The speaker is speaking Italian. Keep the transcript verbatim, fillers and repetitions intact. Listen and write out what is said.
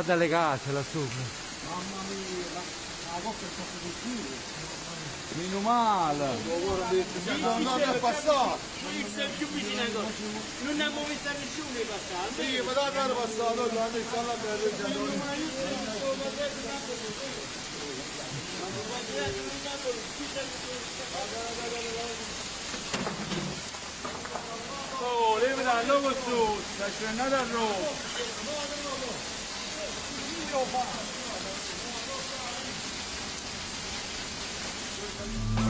Guarda le case là sopra. Mamma mia, la, la coppia è stata di più. Meno male. Siamo andati a passare. Sei più vicino a cosa. Non abbiamo visto nessuno di passare. Sì, ma da andare a passare, noi andate a stare per Oh, levi da logo su, sta scendendo a Roma. il